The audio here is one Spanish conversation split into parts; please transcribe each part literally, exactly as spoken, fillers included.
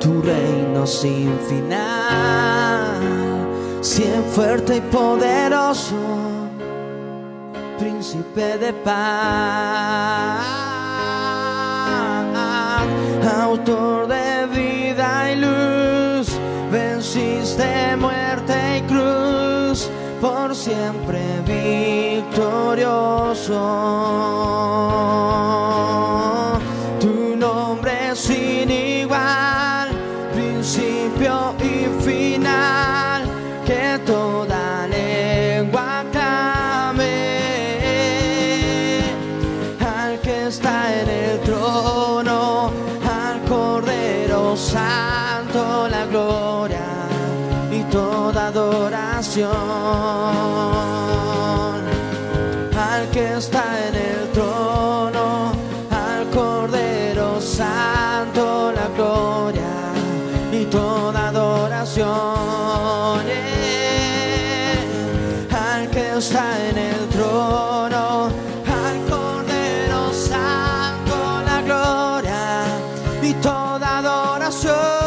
tu reino sin final, siempre fuerte y poderoso, príncipe de paz, autor de vida y luz, venciste muerte y cruz, por siempre victorioso. Tu nombre es sin igual, principio y final, que toda lengua clame al que está en el trono, al Cordero Santo, la gloria y toda adoración. Al que está en el trono, al Cordero Santo, la gloria y toda adoración. Yeah. Al que está en el trono, al Cordero Santo, la gloria y toda adoración.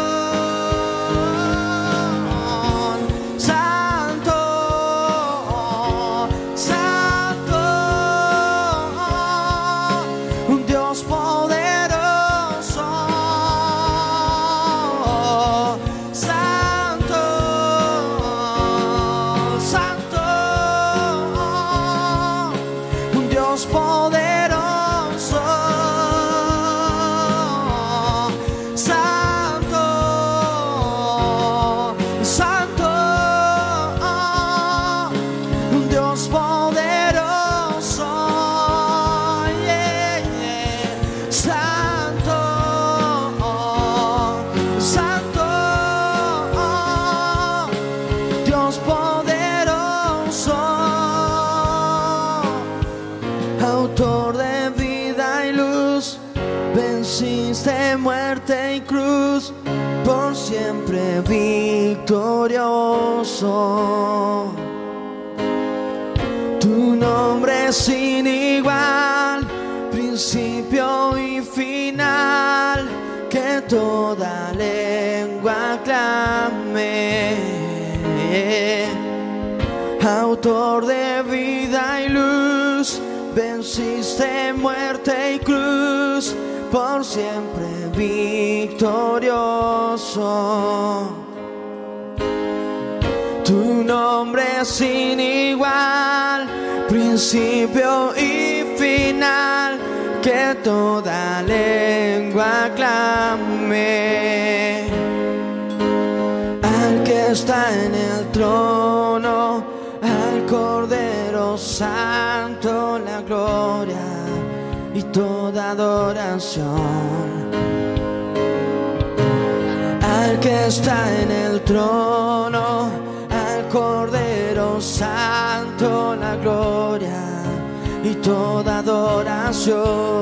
Muerte y cruz, por siempre victorioso. Tu nombre es sin igual, principio y final, que toda lengua clame. Autor de vida y luz, venciste muerte y cruz, por siempre victorioso. Tu nombre es sin igual, principio y final, que toda lengua clame. Al que está en el trono, al Cordero Santo, la gloria y toda adoración. Al que está en el trono, al Cordero Santo, la gloria y toda adoración.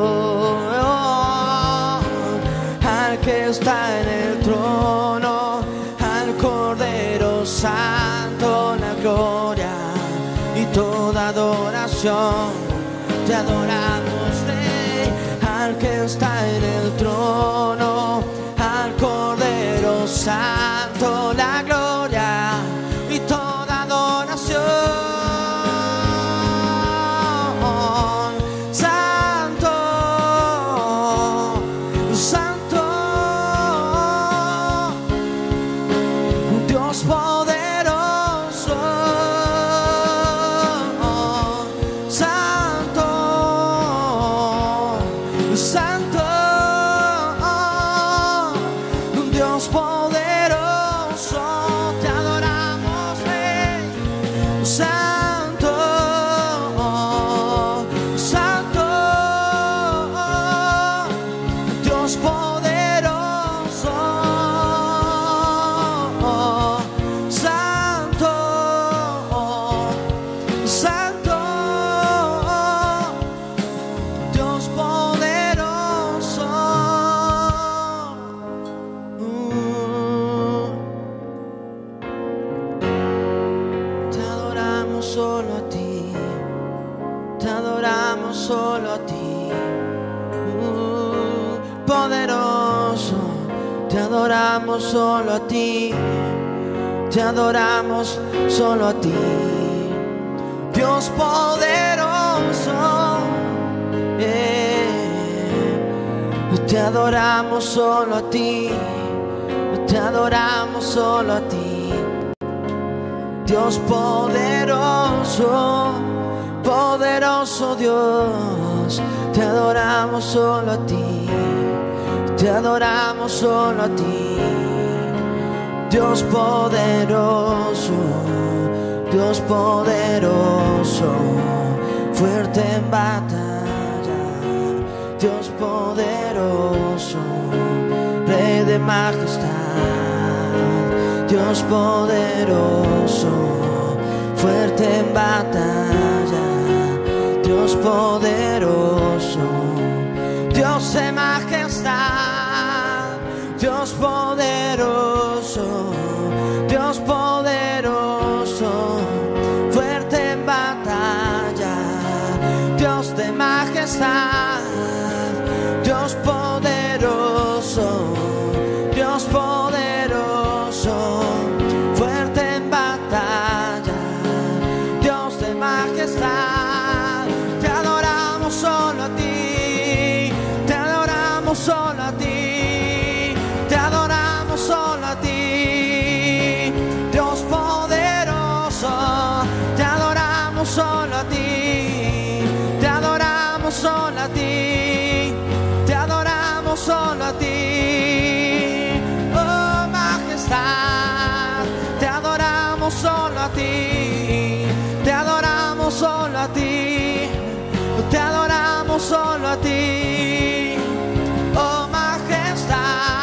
Al que está en el trono, al Cordero Santo, la gloria y toda adoración. Te adoramos, Rey, al que está en el trono, al Cordero Santo, la gloria y toda adoración. Santo, Santo, Dios poderoso. Santo, Dios poderoso, te adoramos, Rey. Santo, Santo, Dios poderoso. Santo, Santo, Dios poderoso. Solo a ti, te adoramos solo a ti, uh, poderoso, te te adoramos solo a ti, te adoramos solo a ti, Dios poderoso, eh. te adoramos solo a ti, te adoramos solo a ti, Dios poderoso, poderoso Dios, te adoramos solo a ti, te adoramos solo a ti, Dios poderoso, Dios poderoso, fuerte en batalla, Dios poderoso, Rey de majestad, Dios poderoso, fuerte en batalla, Dios poderoso, Dios de majestad, Dios poderoso, Dios poderoso, fuerte en batalla, Dios de majestad, Dios poderoso, Dios poderoso, fuerte en batalla, Dios de majestad, te adoramos solo a ti, te adoramos solo a ti, te adoramos solo a ti, Dios poderoso, te adoramos solo a ti, te adoramos solo a ti, te adoramos solo a ti, oh majestad, te adoramos solo a ti, te adoramos solo a ti, te adoramos solo a ti, oh majestad,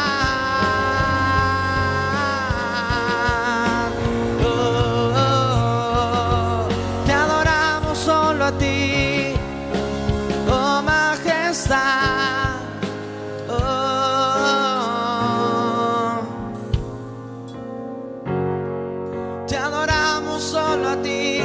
oh, oh, oh. te adoramos solo a ti, oh majestad, oh, te adoramos solo a ti,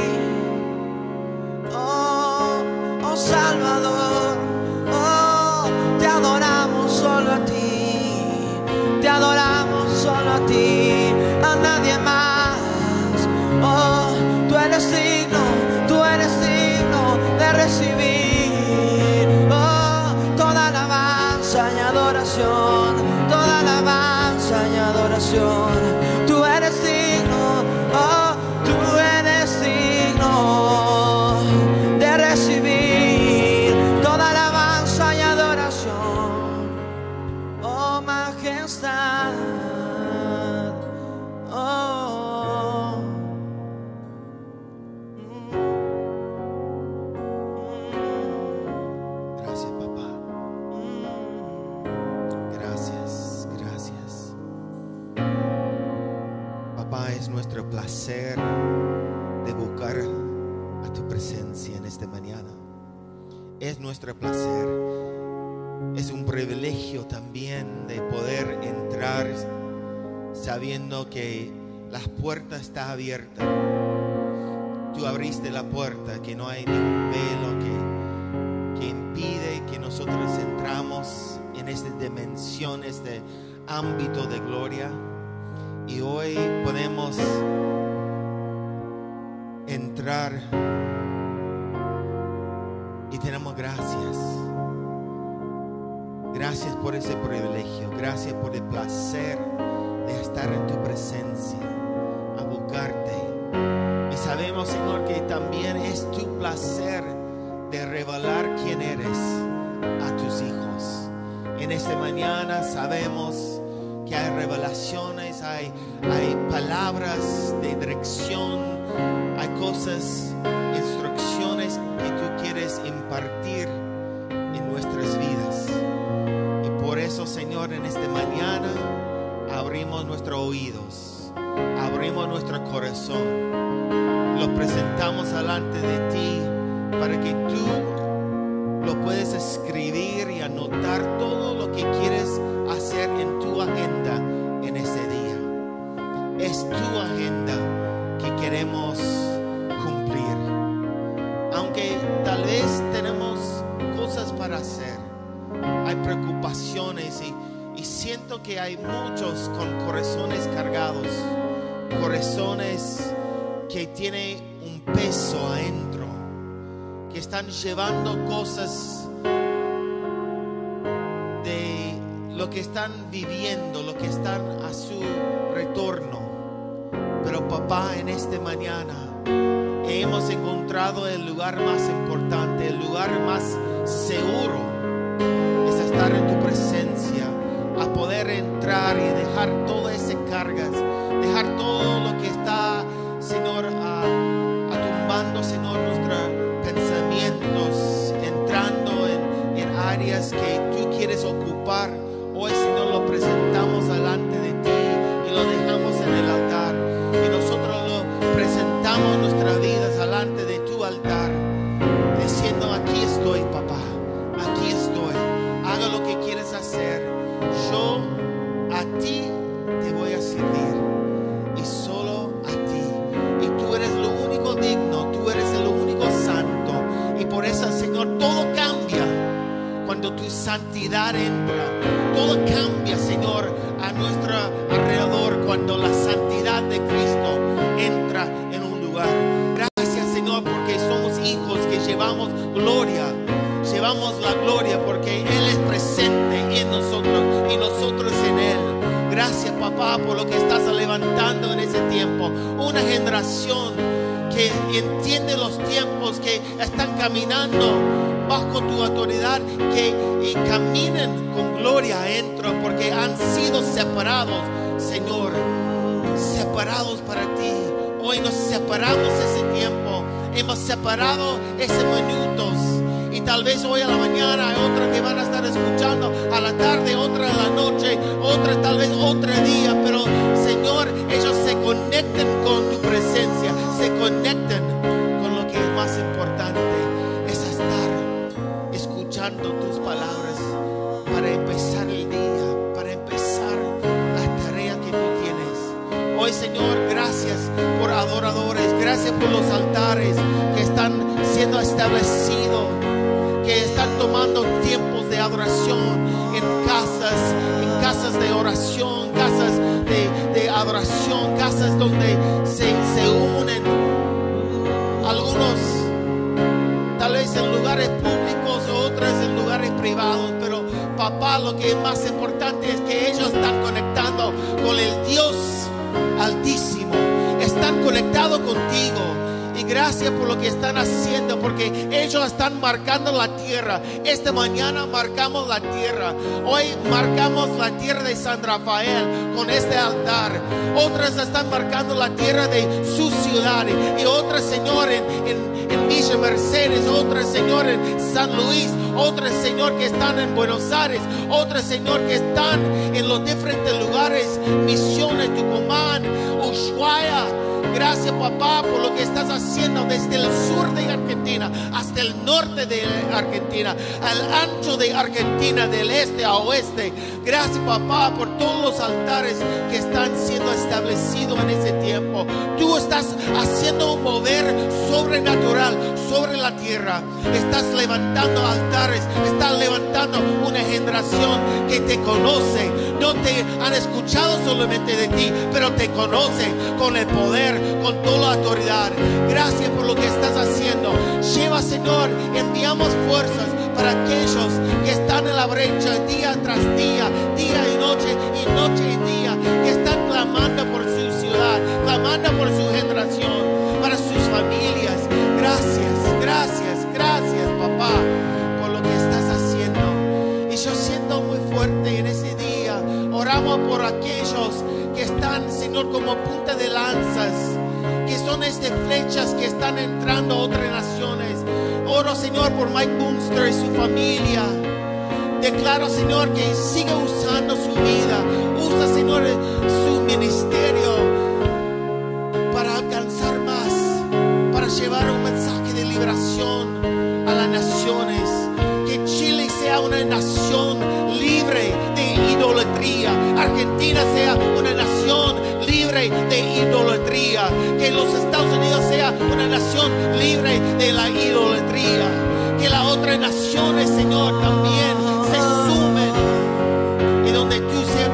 oh, oh Salvador, oh, te adoramos solo a ti, te adoramos solo a ti, a nadie más, oh, tú eres digno, tú eres digno de recibir, oh, toda alabanza y adoración, toda alabanza y adoración, tú eres digno, oh, tú eres digno de recibir toda alabanza y adoración, oh majestad, oh, mm, mm. Gracias, papá. Mm. Gracias, gracias. Papá, es nuestro placer de buscar a tu presencia en esta mañana. Es nuestro placer. Es un privilegio también de poder entrar sabiendo que la puerta está abierta. Tú abriste la puerta, que no hay ningún velo que, que impide que nosotros entramos en esta dimensión, este ámbito de gloria. Y hoy podemos entrar y tenemos gracias. Gracias por ese privilegio. Gracias por el placer de estar en tu presencia, a buscarte. Y sabemos, Señor, que también es tu placer de revelar quién eres a tus hijos. En esta mañana sabemos que hay revelaciones, hay, hay palabras de dirección, hay cosas, instrucciones que tú quieres impartir en nuestras vidas. Y por eso, Señor, en esta mañana abrimos nuestros oídos, abrimos nuestro corazón, lo presentamos delante de ti para que tú lo puedas escribir y anotar todo lo que quieres hacer en tu agenda en ese día. Es tu agenda que queremos cumplir. Aunque tal vez tenemos cosas para hacer, hay preocupaciones y, y siempre siento que hay muchos con corazones cargados, corazones que tienen un peso adentro, que están llevando cosas de lo que están viviendo, lo que están a su retorno. Pero papá, en esta mañana hemos encontrado el lugar más importante, el lugar más seguro, es estar en tu presencia, a poder entrar y dejar todas esas cargas, dejar todo lo que está, Señor, a, atumbando, Señor, nuestros pensamientos, entrando en, en áreas que tú quieres ocupar. Hoy, Señor, lo presentamos delante de ti y lo dejamos en el altar. Y nosotros lo presentamos nuestras vidas delante de tu altar, diciendo: aquí estoy, papá, aquí estoy, haga lo que quieres hacer. Yo a ti te voy a servir y solo a ti. Y tú eres lo único digno, tú eres el único santo. Y por eso, Señor, todo cambia cuando tu santidad entra. Todo cambia, Señor, a nuestro alrededor cuando la santidad de Cristo entra en un lugar. Gracias, Señor, porque somos hijos que llevamos gloria. Llevamos la gloria porque Él es presente en nosotros y nosotros en Él. Gracias, papá, por lo que estás levantando en ese tiempo. Una generación que entiende los tiempos, que están caminando bajo tu autoridad, que y caminen con gloria adentro, porque han sido separados, Señor, separados para ti. Hoy nos separamos ese tiempo, hemos separado esos minutos. Y tal vez hoy a la mañana hay otros que van a estar escuchando, a la tarde, otra a la noche, otra tal vez otro día. Pero, Señor, ellos se conecten con tu presencia, se conecten con lo que es más importante, es estar escuchando tus palabras para empezar el día, para empezar la tarea que tú tienes. Hoy, Señor, gracias por adoradores, gracias por los altares que están siendo establecidos, que están tomando tiempos de adoración en casas, en casas de oración, casas de, de adoración, casas donde se, se unen. Algunos tal vez en lugares públicos, otros en lugares privados, pero papá, lo que es más importante es que ellos están conectando con el Dios Altísimo, están conectados contigo. Y gracias por lo que están haciendo, porque ellos están marcando la tierra. Esta mañana marcamos la tierra. Hoy marcamos la tierra de San Rafael con este altar. Otras están marcando la tierra de su ciudad. Y otras, Señor, en, en, en Villa Mercedes. Otras, Señor, en San Luis. Otras, Señor, que están en Buenos Aires. Otras, Señor, que están en los diferentes lugares. Misiones, Tucumán, Ushuaia. Gracias, papá, por lo que estás haciendo desde el sur de Argentina hasta el norte de Argentina, al ancho de Argentina, del este a oeste. Gracias, papá, por todos los altares que están siendo establecidos en ese tiempo. Tú estás haciendo un mover sobrenatural sobre la tierra. Estás levantando altares, estás levantando una generación que te conoce. No te han escuchado solamente de ti, pero te conocen con el poder, con toda la autoridad. Gracias por lo que estás haciendo. Lleva, Señor, enviamos fuerzas para aquellos que están en la brecha día tras día, día y noche y noche y día, que están clamando por su ciudad, clamando por su generación, para sus familias. Gracias, gracias, gracias, papá, por lo que estás haciendo. Y yo siento muy fuerte en ese día. Oramos por aquellos que están, Señor, como punta de lanzas, que son estas flechas que están entrando a otras naciones. Oro, Señor, por Mike Boomster y su familia. Declaro, Señor, que siga usando su vida. Usa, Señor, su ministerio para alcanzar más, para llevar un mensaje de liberación a las naciones. Que Chile sea una nación libre de idolatría. Argentina sea una nación libre de idolatría. Que los Estados Unidos sea una nación libre de la idolatría. Que las otras naciones, Señor, también se sumen. Y donde tú seas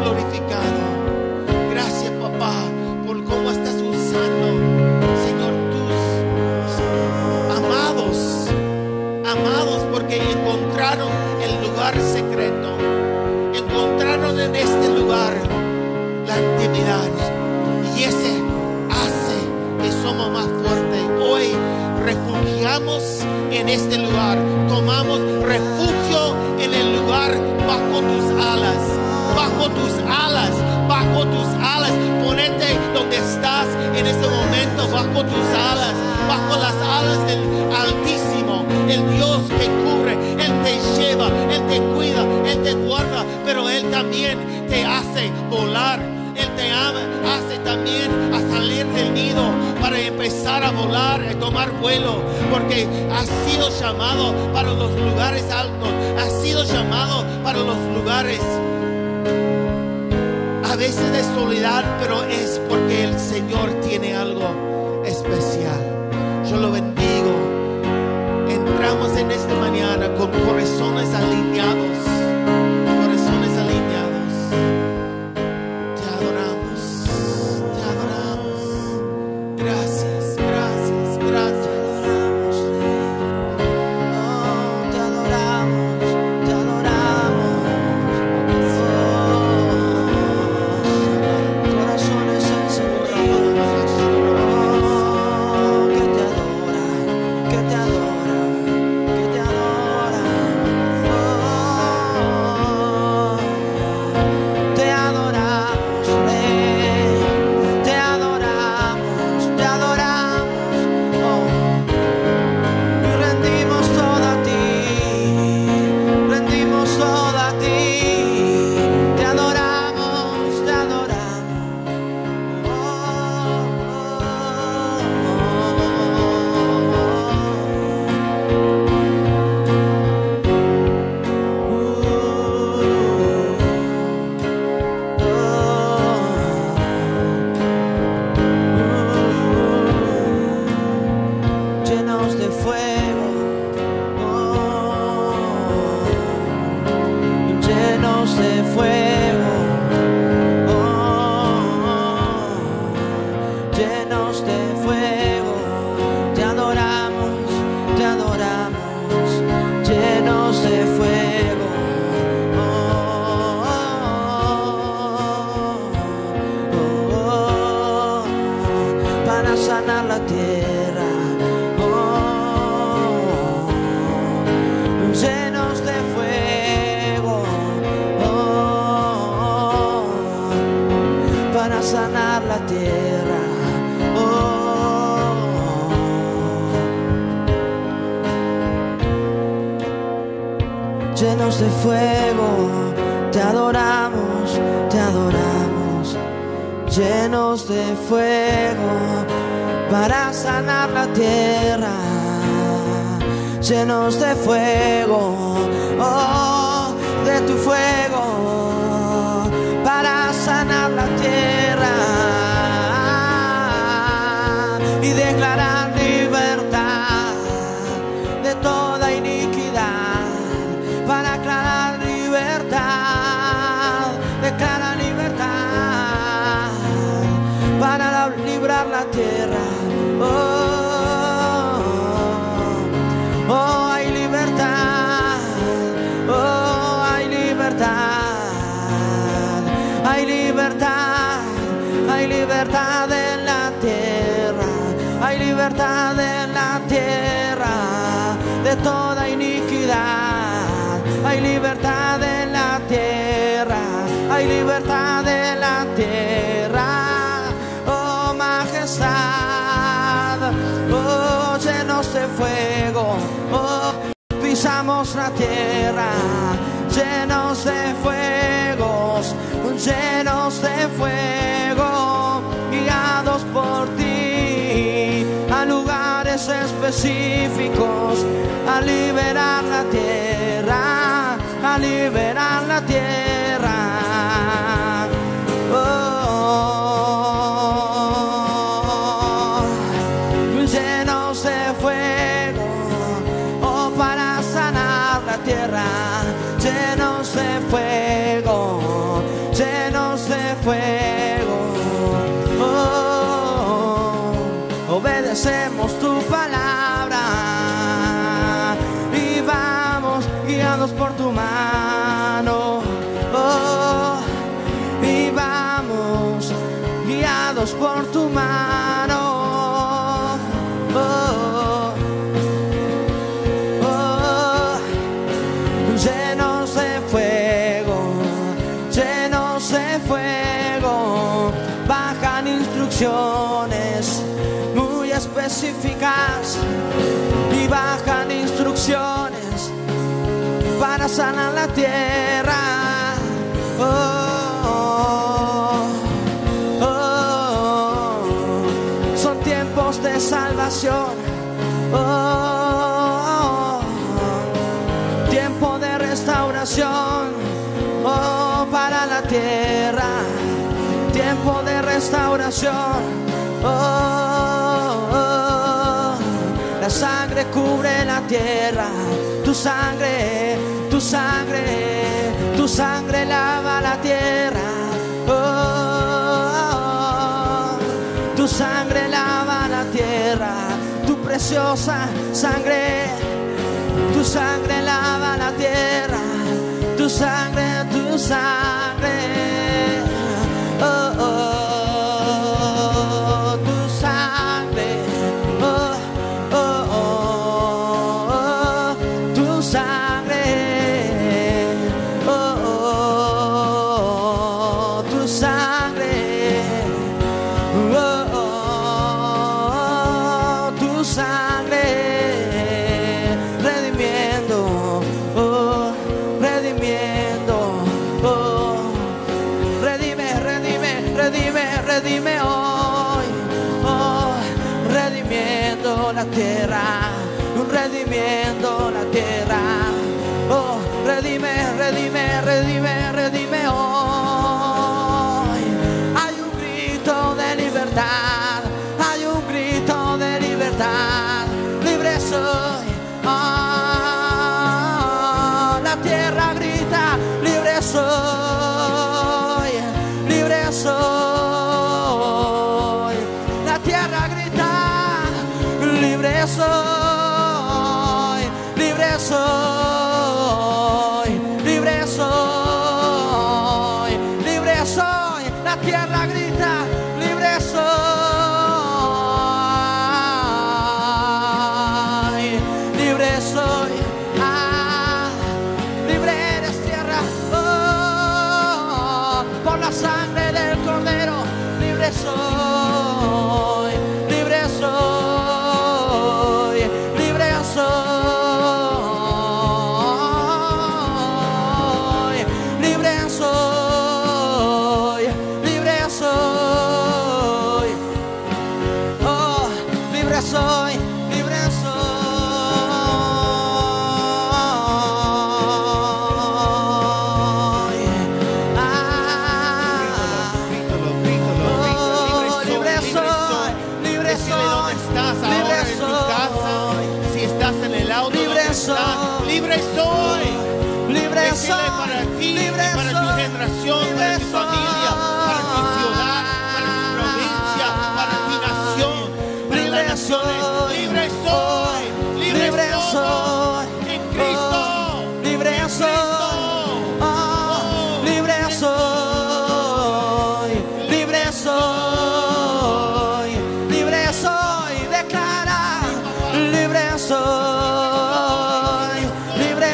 la intimidad. Y ese hace que somos más fuertes. Hoy refugiamos en este lugar. Tomamos refugio en el lugar bajo tus alas. Bajo tus alas. Bajo tus alas. Ponete donde estás en este momento. Bajo tus alas. Bajo las alas del Altísimo. El Dios te cubre. Él te lleva. Él te cuida. Él te guarda. Pero Él también te hace volar. Él te ama, hace también a salir del nido para empezar a volar, a tomar vuelo, porque has sido llamado para los lugares altos, has sido llamado para los lugares a veces de soledad, pero es porque el Señor tiene algo especial. Yo lo bendigo. Entramos en esta mañana con corazones alineados, corazones alineados. Gracias, gracias, gracias. Oh, te adoramos, te adoramos. Oh, corazones encendidos. Oh, que te adora, que te adora, que te adora. Oh, te adoramos, Rey, te adoramos. Te adoramos, oh, y rendimos todo a ti, rendimos todo a ti, te adoramos, te adoramos, oh, llenos de fuego, oh, llenos de fuego, oh, llenos de fuego, te adoramos, te adoramos, llenos de fuego, oh, oh, oh, para sanar la tierra. Llenos de fuego, oh, para sanar la tierra, oh, llenos de fuego, te adoramos, te adoramos, llenos de fuego, para sanar la tierra. Llenos de fuego, oh, de tu fuego, para sanar la tierra y declarar libertad de toda iniquidad, para aclarar libertad, declarar libertad, para librar la tierra, oh. Oh, hay libertad, oh, hay libertad, hay libertad, hay libertad en la tierra, hay libertad en la tierra de toda iniquidad, hay libertad en la tierra, hay libertad en la tierra, oh majestad, oh llenos de fuego, oh pisamos la tierra, llenos de fuegos, llenos de fuego, guiados por ti a lugares específicos, a liberar la tierra, a liberar la tierra, oh, llenos de fuego, oh, para sanar la tierra, llenos de fuego, llenos de fuego, oh, obedecemos tu palabra y vamos guiados por tu mano, oh, y vamos tocados por tu mano. Oh, oh, llenos de fuego, llenos de fuego, bajan instrucciones muy específicas y bajan instrucciones para sanar la tierra. Oh, oh, oh, son tiempos de salvación. Oh, oh, tiempo de restauración. Oh, para la tierra, tiempo de restauración. Oh, oh, la sangre cubre la tierra, tu sangre, tu sangre, tu sangre lava la tierra. Oh, tu sangre lava la tierra, tu preciosa sangre, tu sangre lava la tierra, tu sangre, tu sangre. Oh, oh, tu sangre. Oh, oh, oh, oh, tu sangre. Oh, oh, tu sangre. Oh, oh, tu sangre. Redimiendo, oh, redimiendo, oh, redime, redime, redime, redime hoy, oh, redimiendo la tierra, redimiendo la tierra, oh, redime, redime, redime, redime hoy. Hay un grito de libertad, hay un grito de libertad, libre soy. Oh, la tierra grita, libre soy, libre soy. La tierra grita, libre soy, libre soy, libre soy, libre soy. La tierra grita, libre soy, libre soy. Ah, libre eres tierra, oh, por la sangre del Cordero, libre soy, libre soy, libre soy, libre soy, libre soy, oh, libre soy, libre soy. Ah, Grítalo, grítalo, grítalo. oh, libre Libre soy, soy, libre Decide dónde soy, estás libre ahora en tu casa. soy, Si estás en el auto, Libre ¿dónde estás? soy. Libre soy. libre Decide soy, para ti, libre para tu soy, generación, libre para tu familia, para tu soy. ciudad, para tu provincia, para tu nación, para Libre las naciones. soy. Libre soy, libre, Libre somos soy. en Cristo. Oh, libre en soy. Cristo. Oh, Oh, libre soy, libre soy, libre soy, declara, libre soy, libre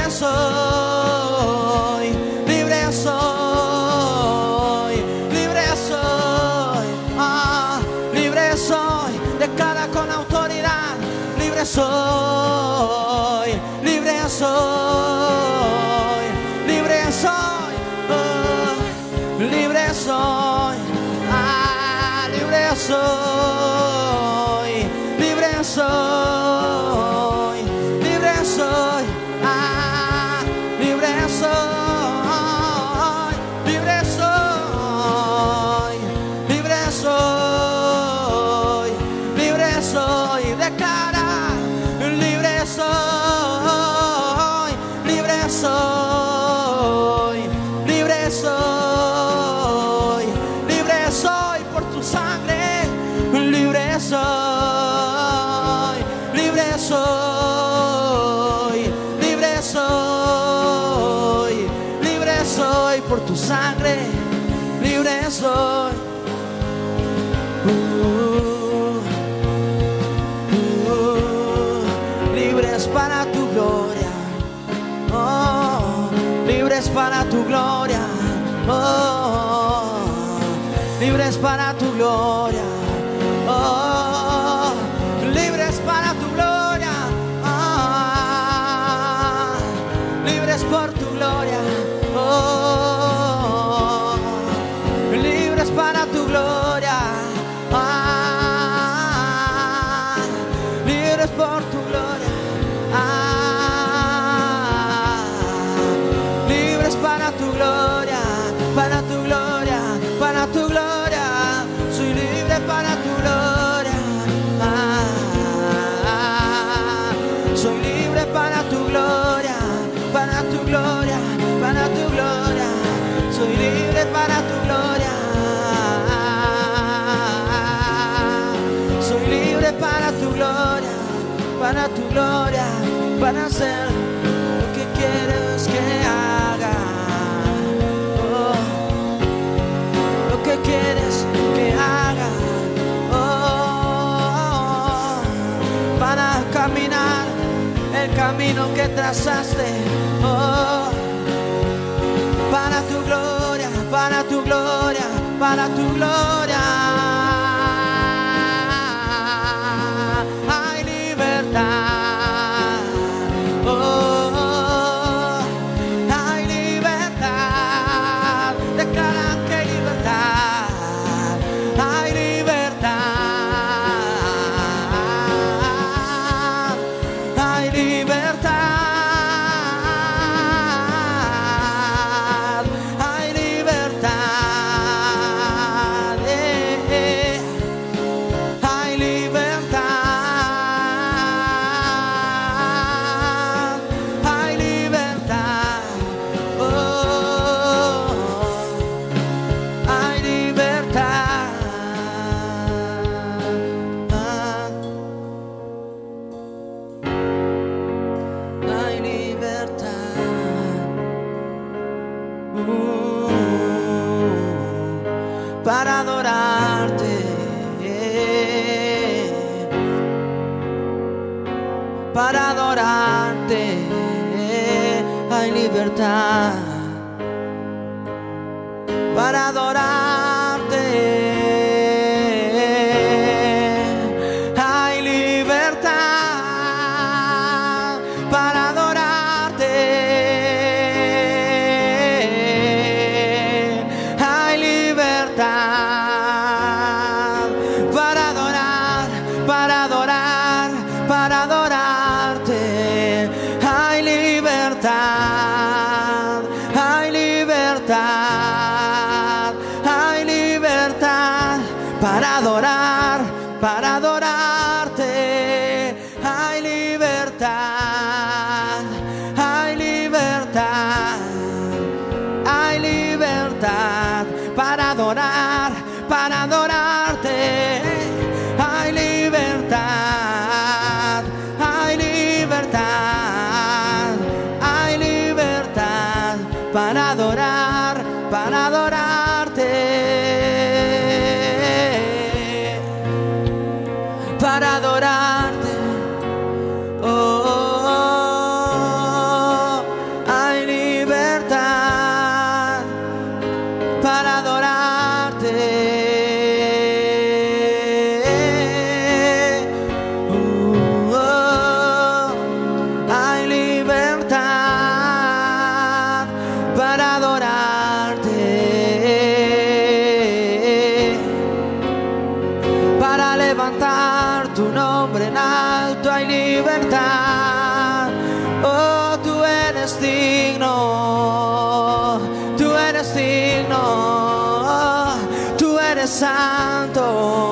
soy, libre soy, libre soy, ah, libre soy, declara con autoridad, libre soy, libre soy, libre soy, oh, libre soy, ah, libre soy, libre soy, libre soy, ah, libre soy, libre soy, libre soy, libre soy, declara, libre soy, libre soy, libre soy, libre soy por tu sangre, libre soy, libre soy, libre soy, libre soy por tu sangre, libre soy. libres para tu gloria, oh, libres para tu gloria, oh, libres para tu gloria, oh, libres para tu gloria, oh, libres por tu gloria, oh, libres para tu gloria, ah, libres por tu gloria, ah, libres para tu gloria, para tu gloria, para tu gloria, soy libre para tu gloria, ah, soy libre para tu gloria, para tu gloria, para tu gloria, soy libre para tu gloria, soy libre para tu gloria, para tu gloria, para hacer lo que quieres que haga, oh, lo que quieres que haga, oh, para caminar el camino que trazaste, oh, para tu gloria, para tu gloria, para tu gloria. Hay libertad, oh, hay libertad. Declara que hay libertad, hay libertad, hay libertad. Para adorarte, para adorarte, hay libertad, para adorarte, hay libertad, para adorarte, hay libertad, para adorar, para adorar, para adorarte, hay libertad, hay libertad, hay libertad, para adorar, para adorarte, hay libertad, hay libertad, hay libertad, para adorar, para adorarte, hay libertad, hay libertad, hay libertad, para adorar, para adorarte, para adorarte, oh, hay libertad, para adorarte, oh, hay libertad, para adorarte, para levantar tu nombre en alto, hay libertad, oh, tú eres digno, tú eres digno, tú eres santo,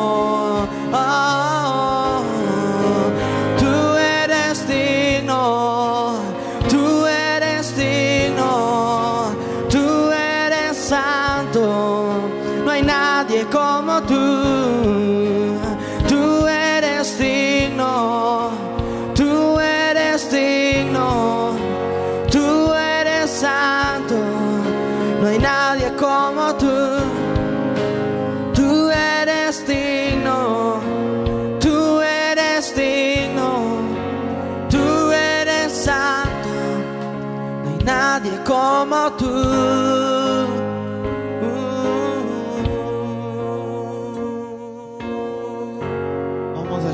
oh, tú eres digno, tú eres digno, tú eres santo, no hay nadie como tú, tú eres digno, tú eres digno, tú eres santo, no hay nadie como tú, tú eres digno.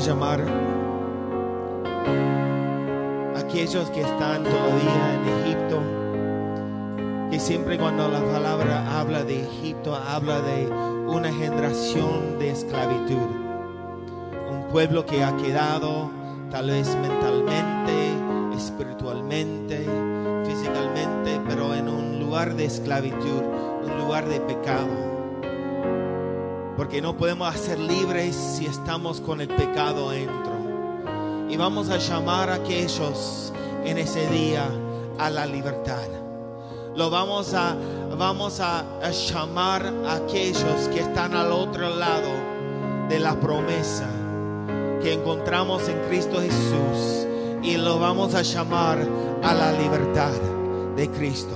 llamar a aquellos que están todavía en Egipto, que siempre cuando la palabra habla de Egipto, habla de una generación de esclavitud. Un pueblo que ha quedado tal vez mentalmente, espiritualmente, físicamente, pero en un lugar de esclavitud, un lugar de pecado. Porque no podemos ser libres si estamos con el pecado dentro. Y vamos a llamar a aquellos en ese día a la libertad. Lo vamos a, vamos a, a llamar a aquellos que están al otro lado de la promesa que encontramos en Cristo Jesús. Y lo vamos a llamar a la libertad de Cristo.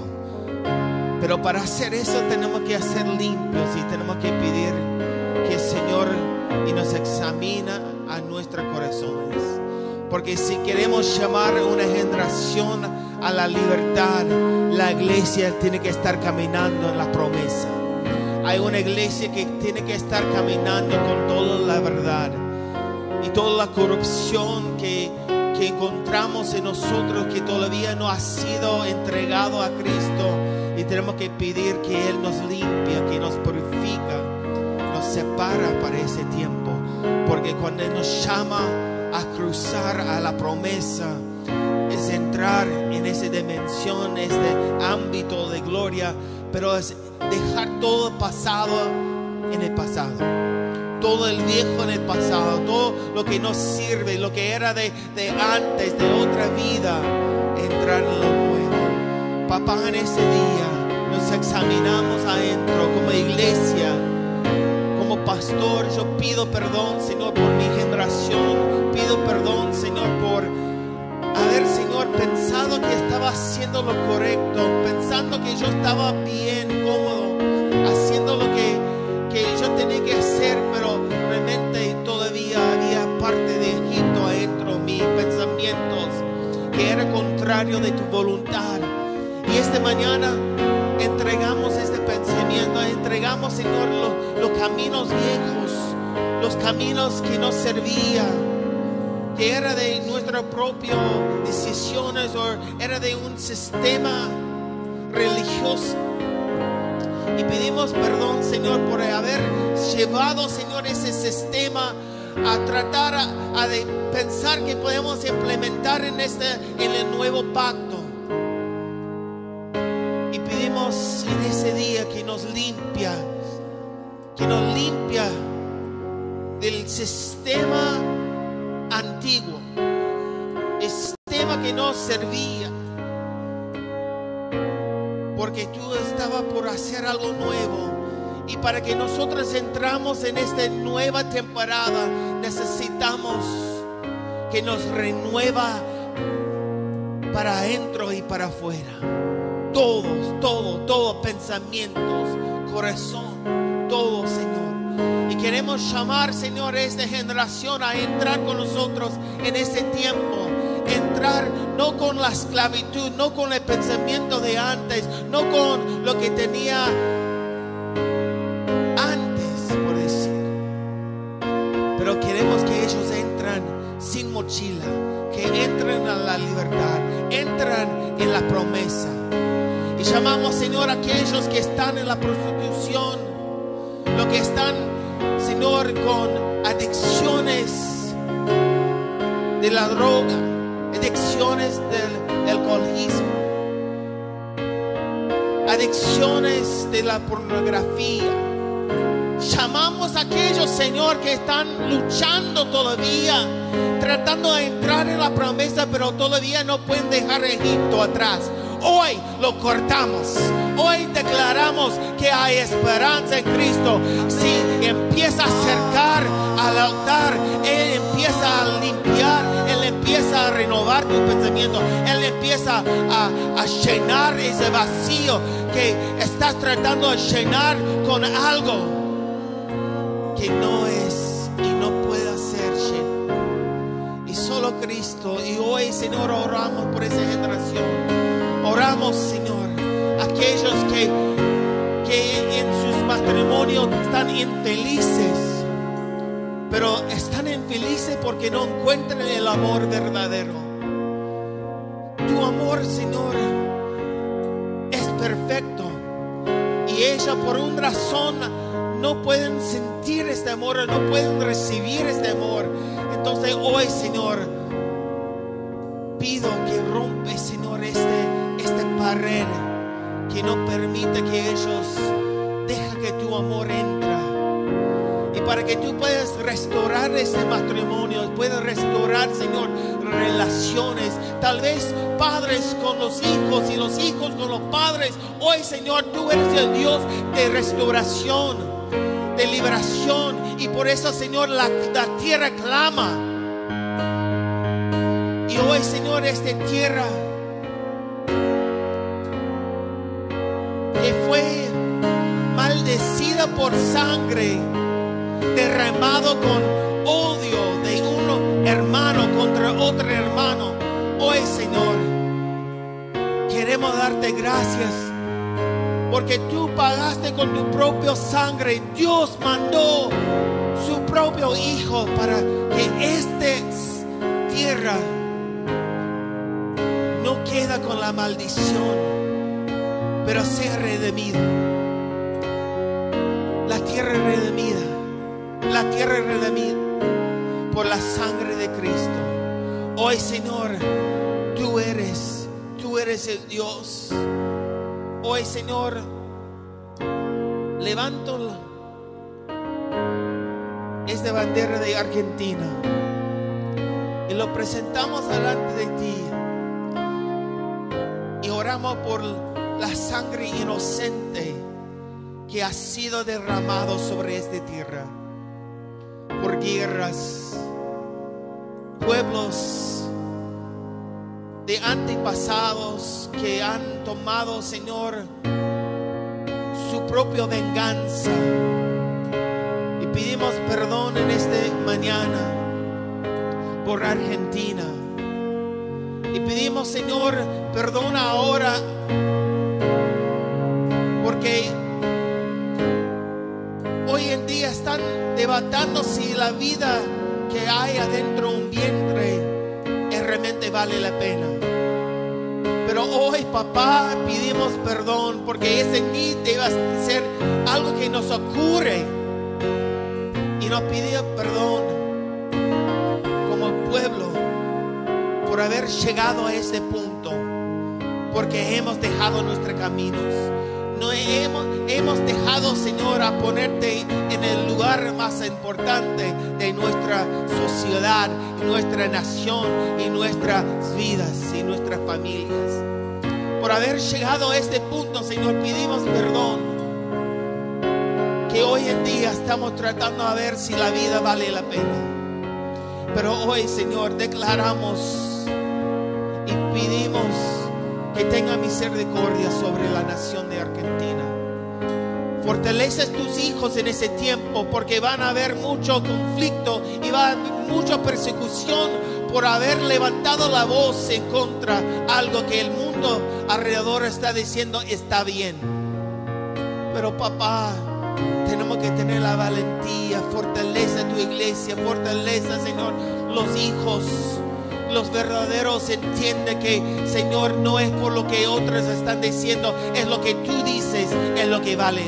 Pero para hacer eso tenemos que ser limpios y tenemos que pedir que el Señor y nos examina a nuestros corazones. Porque si queremos llamar a una generación a la libertad, la iglesia tiene que estar caminando en la promesa. Hay una iglesia que tiene que estar caminando con toda la verdad. Y toda la corrupción que, que encontramos en nosotros, que todavía no ha sido entregado a Cristo. Y tenemos que pedir que Él nos limpia, que nos purifica, nos separa para ese tiempo. Porque cuando Él nos llama a cruzar a la promesa, es entrar en esa dimensión, este ámbito de gloria, pero es dejar todo pasado en el pasado. Todo el viejo en el pasado, todo lo que no sirve, lo que era de, de antes, de otra vida, entrar en lo nuevo. Papá, en ese día nos examinamos adentro como iglesia, como pastor. Yo pido perdón, Señor, por mi generación. Pido perdón, Señor, por haber, Señor, pensado que estaba haciendo lo correcto, pensando que yo estaba bien, cómodo, haciendo lo que, que yo tenía que hacer, pero realmente todavía había parte de Egipto adentro, mis pensamientos, que era contrario de tu voluntad. Y esta mañana entregamos este pensamiento, entregamos, Señor, los, los caminos viejos, los caminos que nos servían, que era de nuestras propias decisiones o era de un sistema religioso. Y pedimos perdón, Señor, por haber llevado, Señor, ese sistema a tratar a, a de pensar que podemos implementar en, este, en el nuevo pacto. Y pedimos en ese día que nos limpia, que nos limpia del sistema antiguo, el sistema que nos servía, porque tú estabas por hacer algo nuevo. Y para que nosotros entramos en esta nueva temporada, necesitamos que nos renueva para adentro y para afuera. Todos, todos, todos pensamientos, corazón, todo, Señor. Y queremos llamar, Señor, a esta generación a entrar con nosotros en ese tiempo. Entrar no con la esclavitud, no con el pensamiento de antes, no con lo que tenía antes, por decir. Pero queremos que ellos entran sin mochila, que entren a la libertad, entran en la promesa. Y llamamos, Señor, a aquellos que están en la prostitución, los que están, Señor, con adicciones de la droga, adicciones del, del alcoholismo, adicciones de la pornografía. Llamamos a aquellos, Señor, que están luchando todavía, tratando de entrar en la promesa, pero todavía no pueden dejar Egipto atrás. Hoy lo cortamos. Hoy declaramos que hay esperanza en Cristo. Si empieza a acercar al altar, Él empieza a limpiar, Él empieza a renovar tu pensamiento, Él empieza a, a llenar ese vacío que estás tratando de llenar con algo que no es y no puede hacer lleno. Y solo Cristo. Y hoy, Señor, oramos por esa generación. Oramos, Señor, aquellos que, que en sus matrimonios están infelices pero están infelices porque no encuentran el amor verdadero. Tu amor, Señor, es perfecto, y ellos por una razón no pueden sentir este amor, no pueden recibir este amor. Entonces hoy, Señor, pido que rompe, Señor, este, este pared que no permite que ellos dejen que tu amor entre. Y para que tú puedas restaurar este matrimonio, puedas restaurar, Señor, relaciones. Tal vez padres con los hijos y los hijos con los padres. Hoy, Señor, tú eres el Dios de restauración, de liberación. Y por eso, Señor, la, la tierra clama. Y hoy, Señor, esta tierra que fue maldecida por sangre, derramado con odio de un hermano contra otro hermano. Hoy, Señor, queremos darte gracias porque tú pagaste con tu propia sangre. Dios mandó su propio Hijo para que esta tierra no quede con la maldición, pero sea redimida. La tierra redimida. La tierra redimida por la sangre de Cristo. Hoy, Señor, tú eres, tú eres el Dios. Hoy, Señor, levanto esta bandera de Argentina y lo presentamos delante de ti y oramos por la sangre inocente que ha sido derramado sobre esta tierra. Por guerras, pueblos de antepasados que han tomado, Señor, su propia venganza. Y pedimos perdón en esta mañana por Argentina. Y pedimos, Señor, perdón ahora porque hoy en día están debatiendo si la vida que hay adentro de un vientre realmente vale la pena. Pero hoy, papá, pedimos perdón porque ese ni debe ser algo que nos ocurre. Y nos pedimos perdón como pueblo por haber llegado a este punto, porque hemos dejado nuestros caminos. No hemos, hemos dejado, Señor, a ponerte en el lugar más importante de nuestra sociedad, nuestra nación y nuestras vidas y nuestras familias. Por haber llegado a este punto, Señor, pedimos perdón. Que hoy en día estamos tratando de ver si la vida vale la pena. Pero hoy, Señor, declaramos y pedimos que tenga misericordia sobre la nación de Argentina. Fortalece a tus hijos en ese tiempo, porque van a haber mucho conflicto y va a haber mucha persecución por haber levantado la voz en contra de algo que el mundo alrededor está diciendo está bien. Pero papá, tenemos que tener la valentía. Fortalece a tu iglesia, fortalece, Señor, los hijos. Los verdaderos entienden que, Señor, no es por lo que otros están diciendo, es lo que tú dices, es lo que vale.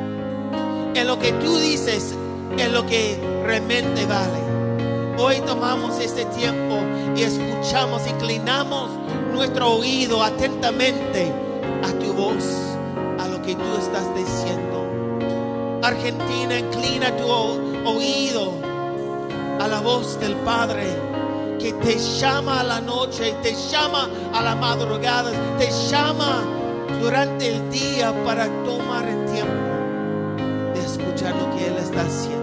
Es lo que tú dices, es lo que realmente vale. Hoy tomamos este tiempo y escuchamos, inclinamos nuestro oído atentamente a tu voz, a lo que tú estás diciendo. Argentina, inclina tu oído a la voz del Padre, que te llama a la noche, te llama a la madrugada, te llama durante el día para tomar el tiempo de escuchar lo que Él está haciendo.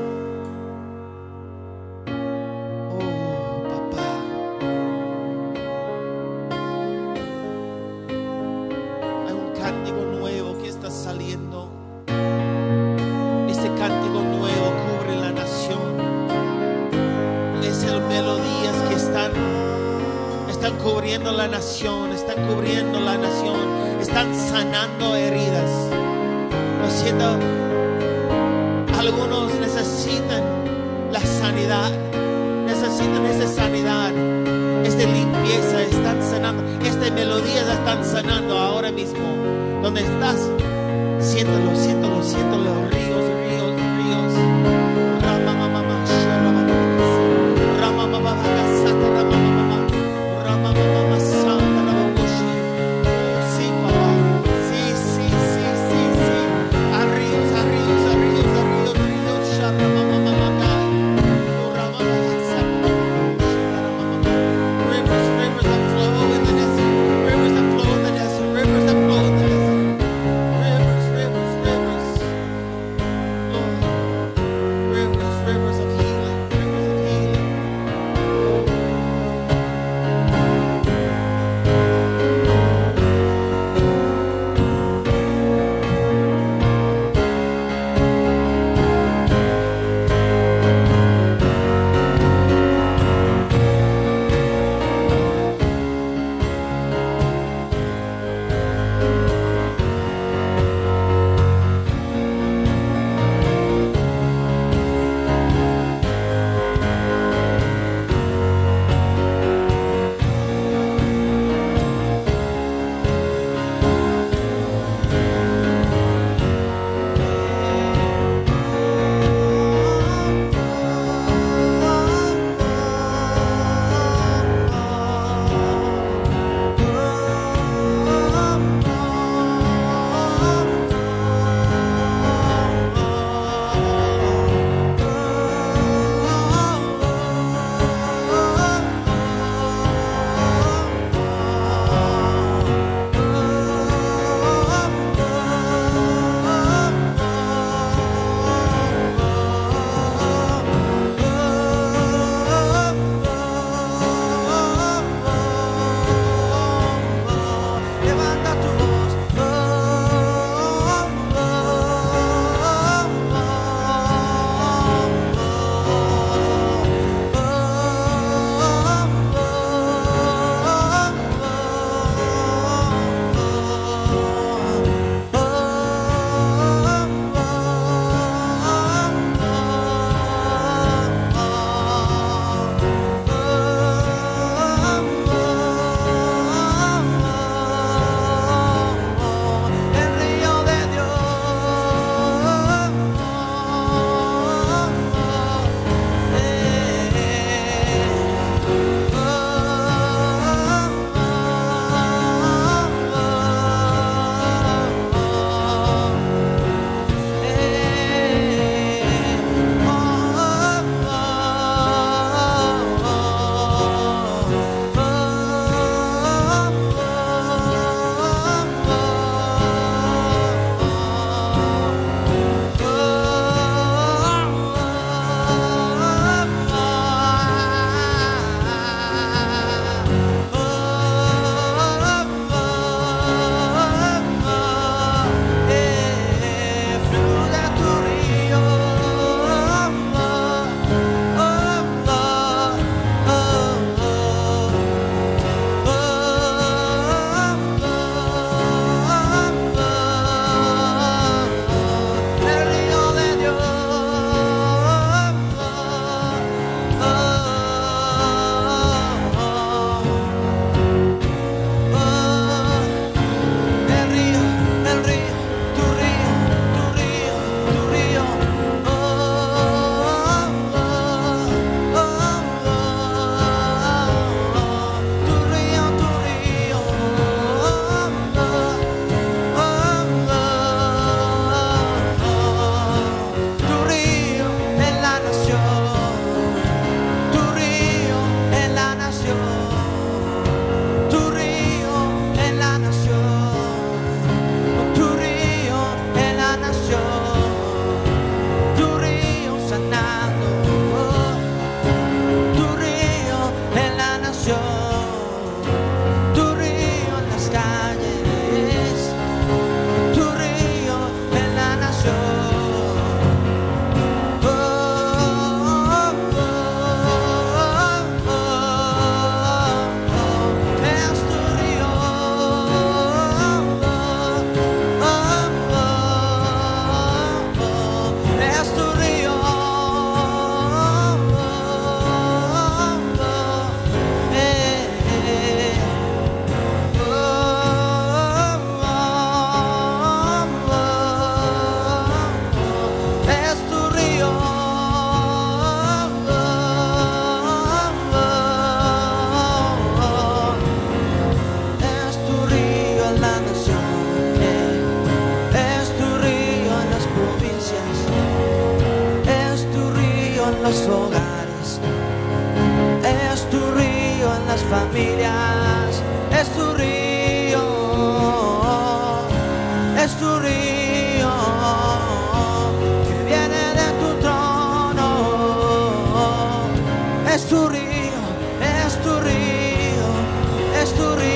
Oh, papá. Hay un cántico nuevo que está saliendo. Este cántico nuevo cubre la nación. Es el melodías que están, están cubriendo la nación, están cubriendo la nación, están sanando heridas. Lo siento, algunos necesitan la sanidad sanidad. Necesitan esa sanidad. Esta limpieza están sanando. Estas melodías están sanando ahora mismo. Donde estás, siéntalo, siéntalo, siéntalo. Ríos, ríos, ríos. Rama, mamá, mamá, Rama, mamá, mamá, Santa, Rama, mamá, Rama, mamá, Santa, Rama, sí, papá. Sí, sí, sí, sí, sí. A ríos, a ríos, a ríos, a ríos, ríos. Rama, mamá, mamá, Rama, mamá, Santa, rivers, rivers that flow in the desert. Rivers that flow in the desert. Rivers that flow in the desert. Rivers, rivers, rivers. Lord. los hogares, es tu río en las familias, es tu río, es tu río que viene de tu trono, es tu río, es tu río, es tu río.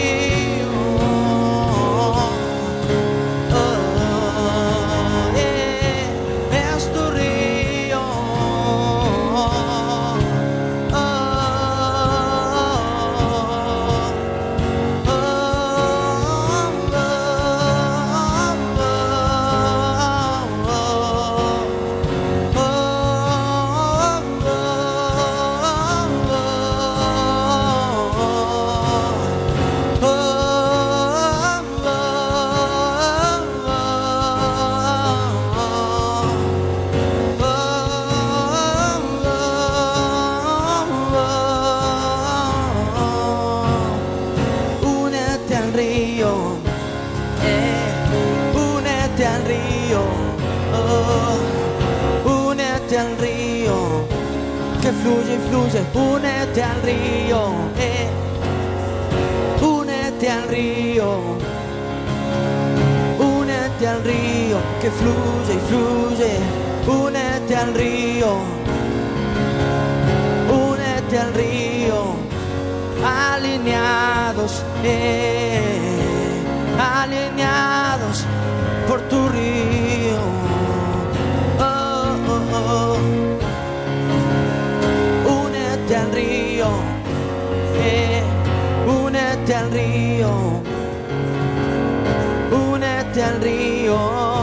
Fluye, fluye, únete al río, eh. Únete al río, únete al río, que fluye y fluye, únete al río, únete al río, alineados, eh, alineados por tu río, oh, oh, oh. Únete al río, eh, únete al río, únete al río,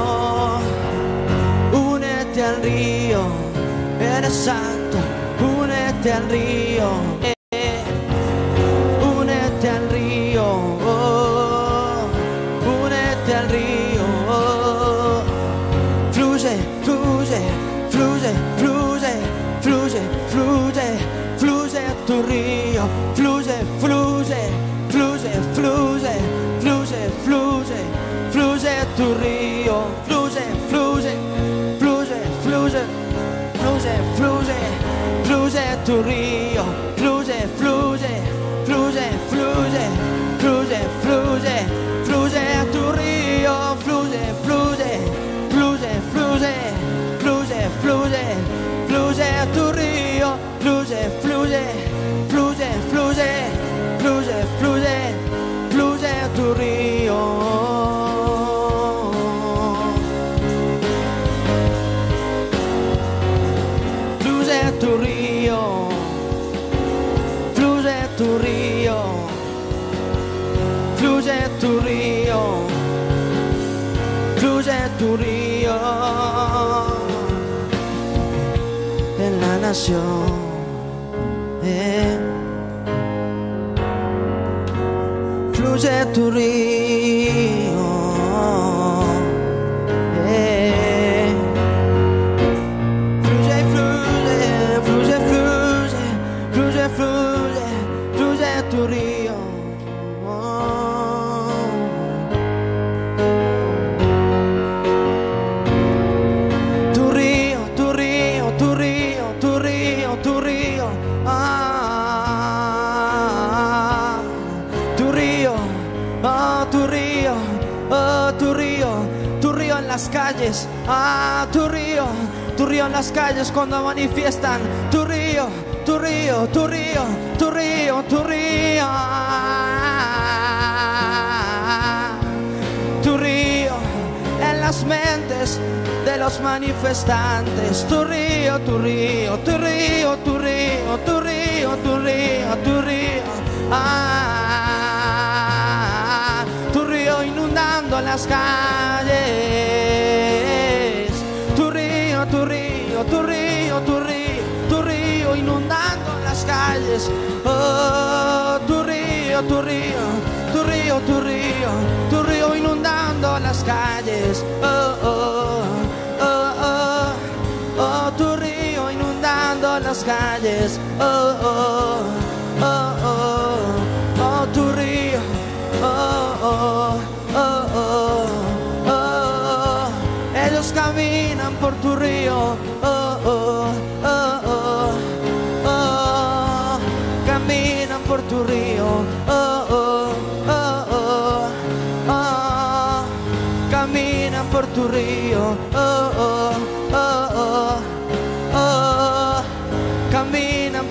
únete al río, eres santo, únete al río, eh, únete al río, oh, únete al río, oh, fluye, fluye, fluye, fluye, fluye, fluye. Fluye tu río, fluye, fluye, fluye, fluye, fluye, fluye, fluye tu río, fluye, fluye, fluye, fluye, fluye, fluye, fluye tu río, fluye, fluye, fluye, fluye, fluye, fluye, fluye tu río, fluye, fluye, fluye, fluye, fluye, fluye, fluye tu río. Fluye, fluye, fluye, fluye, fluye, fluye, fluye tu río. Fluye tu río, fluye tu río, fluye tu río, fluye tu río en la nación. Eh. Fluye tu río, eh. Fluye, fluye, fluye, fluye, fluye, fluye, fluye tu río. Oh. Tu río, tu río, tu río, tu río, tu río. Ah. Oh, tu río, oh, tu río, tu río en las calles, ah, tu río, tu río en las calles cuando manifiestan, tu río, tu río, tu río, tu río, tu río, tu río en las mentes de los manifestantes, tu río, tu río, tu río, tu río, tu río, tu río, tu río, ah. Inundando las calles, tu río, tu río, tu río, tu río, tu río inundando las calles, oh, tu río, tu río, tu río, tu río, tu río inundando las calles, oh, oh, oh, oh, oh, tu río inundando las calles, oh, oh, oh, oh, oh, tu río, oh, oh. Oh, oh, oh, oh, ellos caminan por tu río, oh, oh, oh, oh,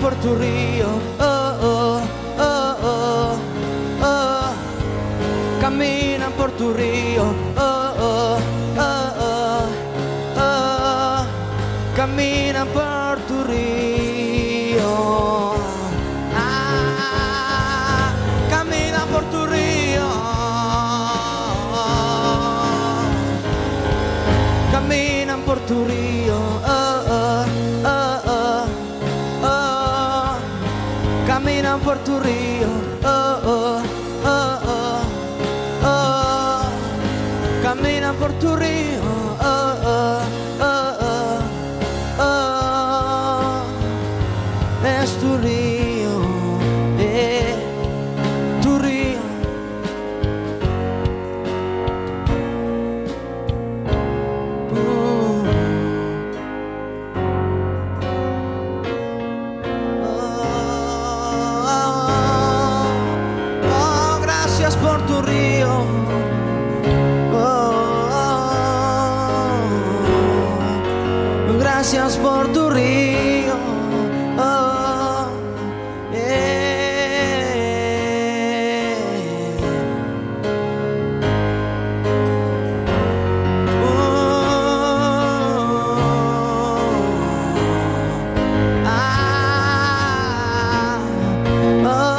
por tu río, oh, oh, oh, oh, oh. Caminan por tu río, oh, oh, oh, oh, oh. Caminan por tu río. Ah, caminan por tu río. Caminan por tu río, oh, oh, oh, oh, oh. Caminan por tu río, oh, oh, oh, oh, oh. Caminan por tu río, oh, oh, oh, oh, oh. Es tu río, eh, tu río. Por tu río, oh, oh, oh. Gracias por tu río, oh, eh. Oh, ah, oh.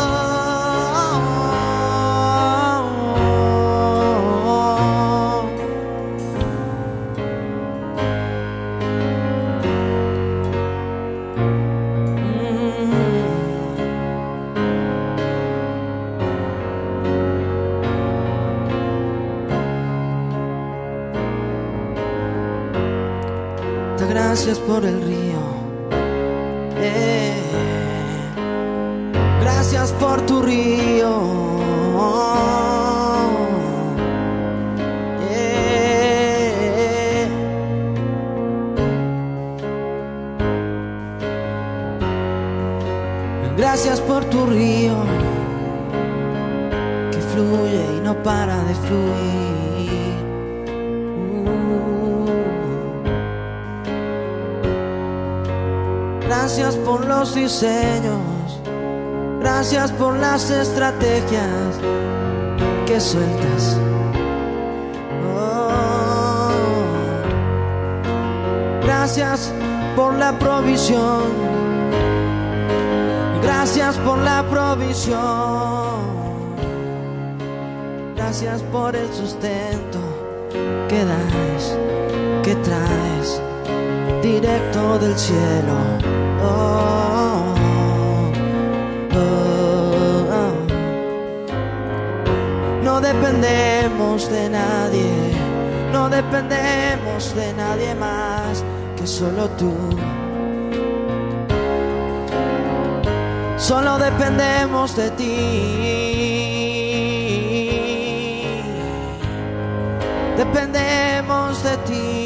Gracias por el río, eh. Gracias por tu río, eh. Gracias por tu río que fluye y no para de fluir. Gracias por los diseños, gracias por las estrategias que sueltas. Oh, gracias por la provisión, gracias por la provisión, gracias por el sustento que das, que traes directo del cielo. Oh, oh, oh. No dependemos de nadie, no dependemos de nadie más que solo tú. Solo dependemos de ti, dependemos de ti.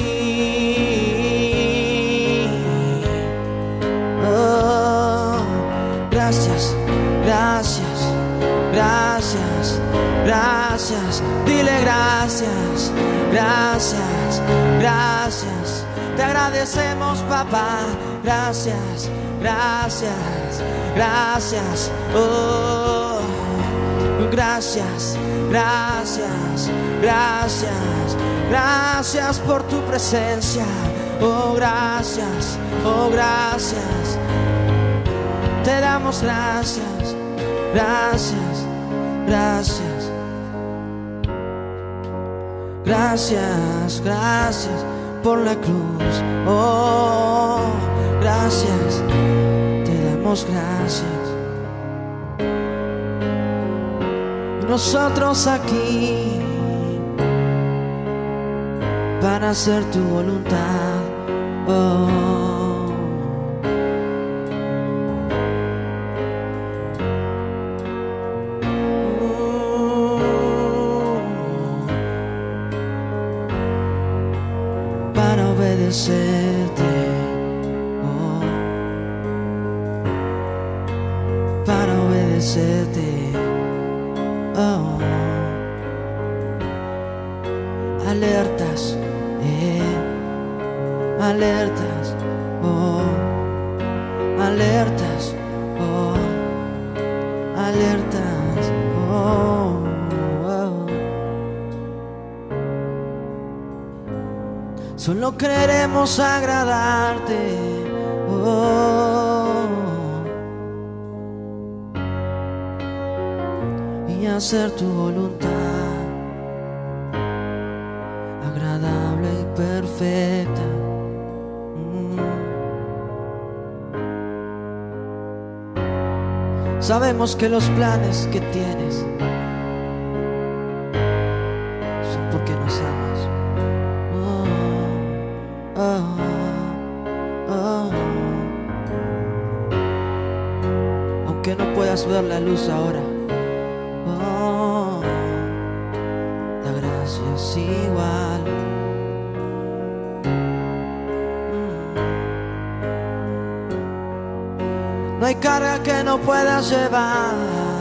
Gracias, gracias, gracias, gracias. Dile gracias, gracias, gracias. Te agradecemos, papá. Gracias, gracias, gracias. Oh, gracias, gracias, gracias. Gracias por tu presencia. Oh, gracias, oh, gracias. Te damos gracias, gracias, gracias. Gracias, gracias por la cruz. Oh, gracias, te damos gracias. Nosotros aquí para hacer tu voluntad. Oh, obedecerte, oh, para obedecerte, oh, alertas, eh, alertas, oh, alertas, Solo queremos agradarte. Oh, y hacer tu voluntad agradable y perfecta. Mm. Sabemos que los planes que tienes son porque nos amas. Oh, oh, oh. Aunque no puedas ver la luz ahora, oh, da gracias igual. No hay carga que no puedas llevar.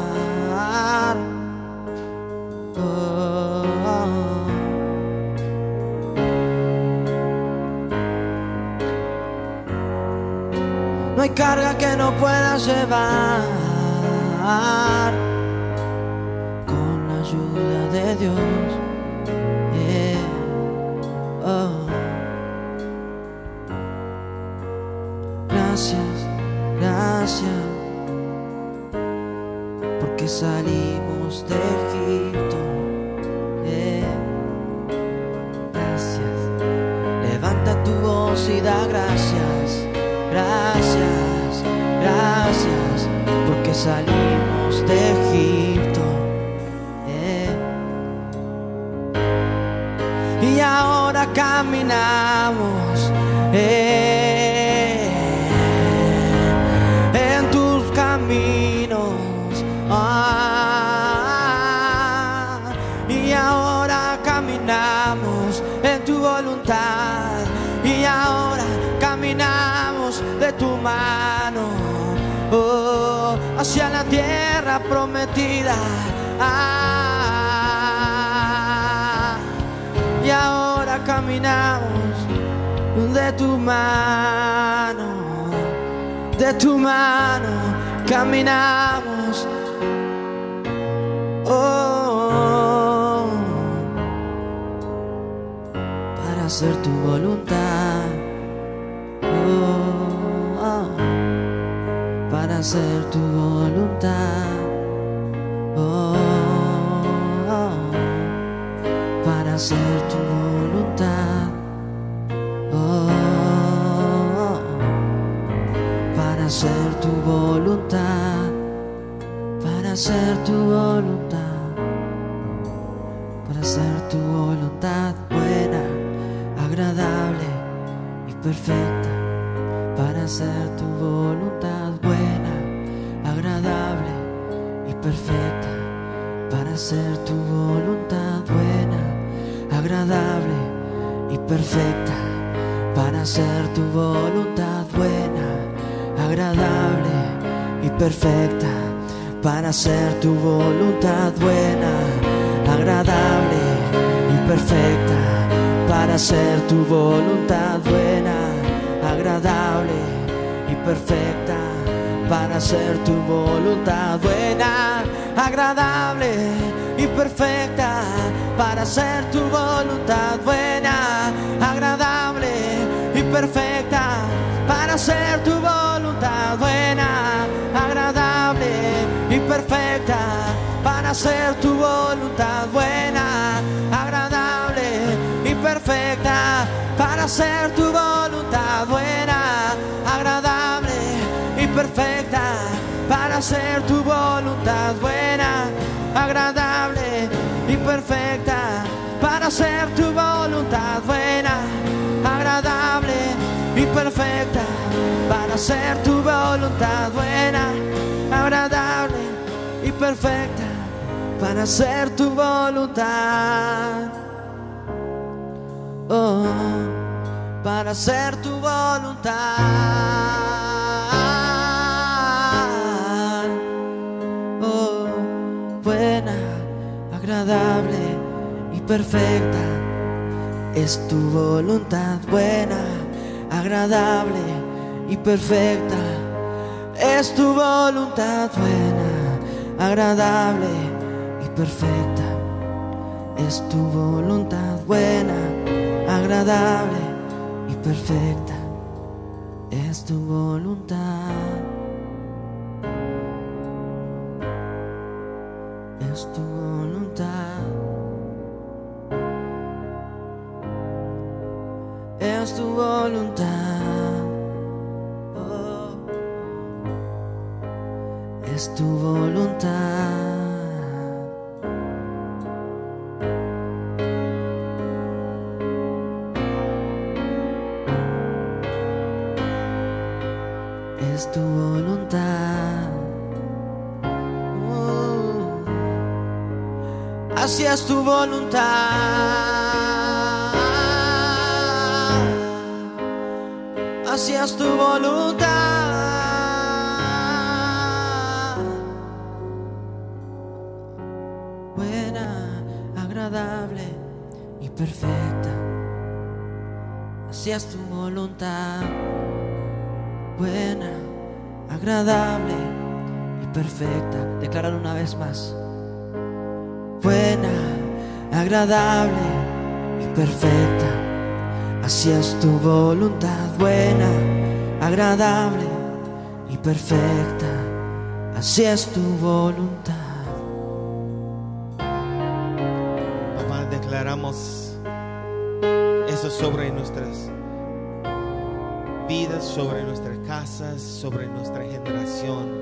Oh, oh. No hay carga que no puedas llevar. Con la ayuda de Dios. Yeah. Oh. Gracias. Gracias, porque salimos de Egipto. Yeah. Gracias, levanta tu voz y da gracias. Gracias, gracias, porque salimos de Egipto. Yeah. Y ahora caminamos. Yeah. Ah, y ahora caminamos en tu voluntad, y ahora caminamos de tu mano, oh, hacia la tierra prometida. Ah, y ahora caminamos de tu mano, de tu mano caminamos. Oh, para hacer tu voluntad. Oh, oh, para hacer tu voluntad. Oh, oh, para hacer tu voluntad. Oh, oh, para hacer tu voluntad. Para hacer tu voluntad, para hacer tu voluntad buena, agradable y perfecta. Para hacer tu voluntad buena, agradable y perfecta. Para hacer tu voluntad buena, agradable y perfecta. Para hacer tu voluntad buena, agradable y perfecta. Para hacer tu voluntad buena, agradable y perfecta. Para hacer tu voluntad buena, agradable y perfecta. Para hacer tu voluntad buena, agradable y perfecta. Para hacer tu voluntad buena, agradable y perfecta. Para hacer tu voluntad buena, agradable y perfecta. Para hacer tu voluntad buena, agradable y perfecta. Para hacer tu voluntad buena, agradable y perfecta. Para hacer tu voluntad buena, agradable y perfecta. Para hacer tu voluntad buena, agradable y perfecta. Para hacer tu voluntad buena, agradable y perfecta. Para hacer tu voluntad. Oh, para hacer tu voluntad. Oh, buena, agradable y perfecta. Es tu voluntad buena, agradable y perfecta. Es tu voluntad buena, agradable y perfecta. Es tu voluntad buena, agradable y perfecta es tu voluntad. Es tu voluntad. Es tu voluntad. Oh. Es tu voluntad. Es tu voluntad. Oh. Así es tu voluntad. Así es tu voluntad. Buena, agradable y perfecta. Así es tu voluntad. Buena, agradable y perfecta. Declarar una vez más. Buena, agradable y perfecta. Así es tu voluntad. Buena, agradable y perfecta. Así es tu voluntad. Papá, declaramos eso sobre nuestras vidas, sobre nuestras casas, sobre nuestra generación.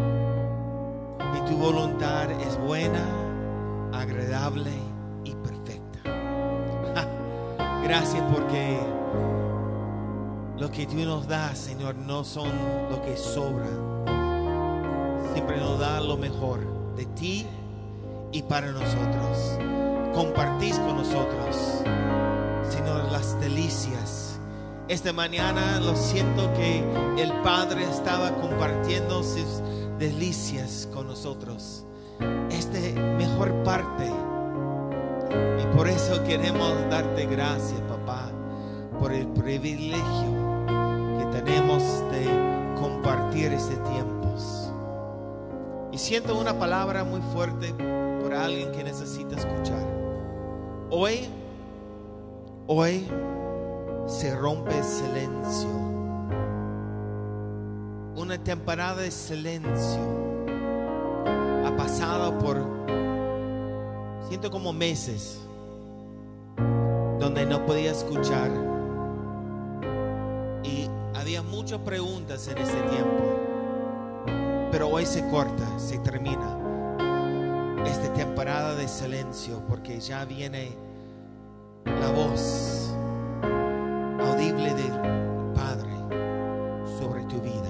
Y tu voluntad es buena, agradable y perfecta. Gracias porque lo que tú nos das, Señor, no son lo que sobra. Siempre nos da lo mejor de ti y para nosotros. Compartís con nosotros, Señor, las delicias. Esta mañana lo siento que el Padre estaba compartiendo sus delicias con nosotros. Esta mejor parte. Y por eso queremos darte gracias, papá, por el privilegio que tenemos de compartir este tiempo. Y siento una palabra muy fuerte por alguien que necesita escuchar. Hoy, hoy se rompe el silencio. Una temporada de silencio ha pasado por, siento como meses, donde no podía escuchar. Y había muchas preguntas en ese tiempo. Pero hoy se corta, se termina esta temporada de silencio, porque ya viene la voz audible del Padre sobre tu vida.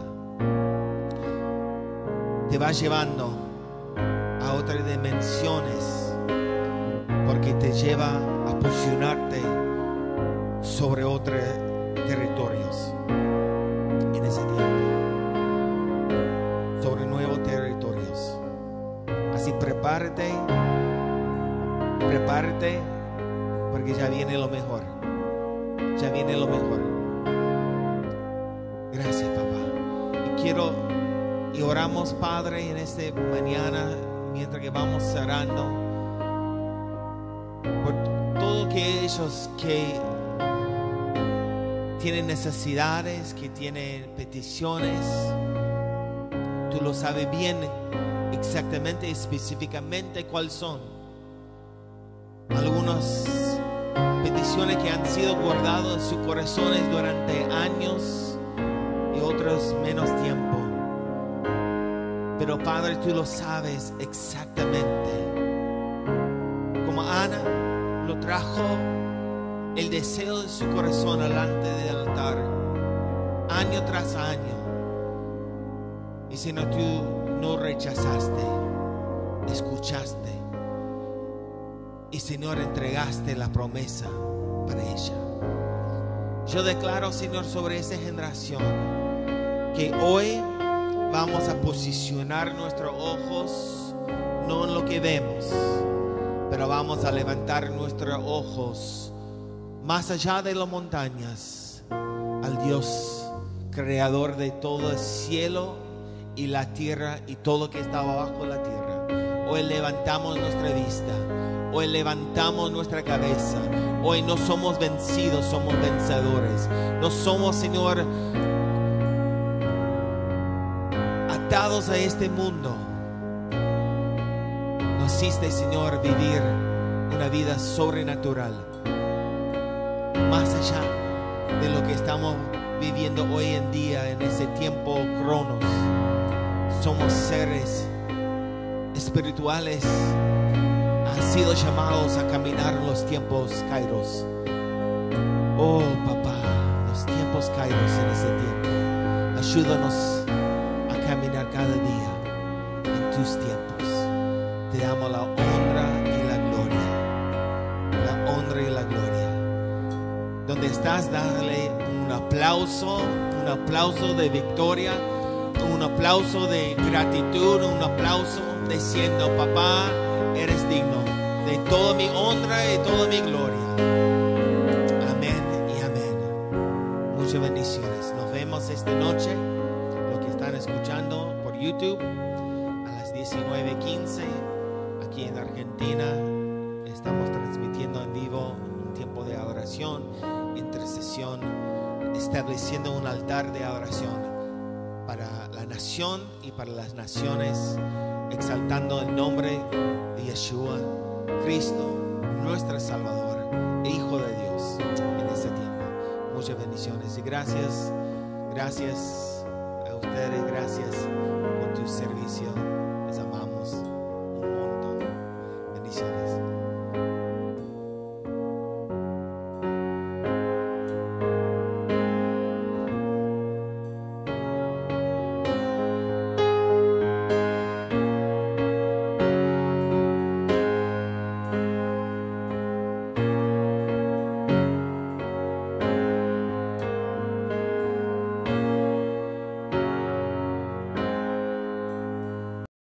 Te va llevando a otras dimensiones, porque te lleva a posicionarte sobre otros territorios en ese tiempo, sobre nuevos territorios. Así prepárate, prepárate, porque ya viene lo mejor. Ya viene lo mejor. Gracias, papá. Y quiero y oramos, Padre, en esta mañana, mientras que vamos cerrando, por todos aquellos que tienen necesidades, que tienen peticiones. Tú lo sabes bien, exactamente, específicamente cuáles son. Algunas peticiones que han sido guardadas en sus corazones durante años y otros menos tiempo. Pero Padre, tú lo sabes exactamente. Como Ana lo trajo el deseo de su corazón delante del altar, año tras año. Y si no, tú no rechazaste, escuchaste. Y Señor, entregaste la promesa para ella. Yo declaro, Señor, sobre esa generación, que hoy vamos a posicionar nuestros ojos no en lo que vemos, pero vamos a levantar nuestros ojos más allá de las montañas, al Dios creador de todo el cielo y la tierra y todo lo que está bajo la tierra. Hoy levantamos nuestra vista. Hoy levantamos nuestra cabeza. Hoy no somos vencidos, somos vencedores. No somos, Señor, atados a este mundo. Nos hiciste, Señor, vivir una vida sobrenatural, más allá de lo que estamos viviendo hoy en día en ese tiempo cronos. Somos seres espirituales, han sido llamados a caminar los tiempos kairos. Oh papá, los tiempos kairos en ese tiempo. Ayúdanos a caminar cada día en tus tiempos. Te damos la honra y la gloria. La honra y la gloria. Donde estás, dale un aplauso, un aplauso de victoria, un aplauso de gratitud, un aplauso diciendo: papá, eres digno de toda mi honra y toda mi gloria. Amén y amén. Muchas bendiciones. Nos vemos esta noche, los que están escuchando por YouTube, a las diecinueve quince. Aquí en Argentina estamos transmitiendo en vivo un tiempo de adoración, intercesión, estableciendo un altar de adoración para la nación y para las naciones, exaltando el nombre de Yeshua, Cristo, nuestro Salvador, Hijo de Dios, en este tiempo. Muchas bendiciones y gracias, gracias a ustedes, gracias por tu servicio.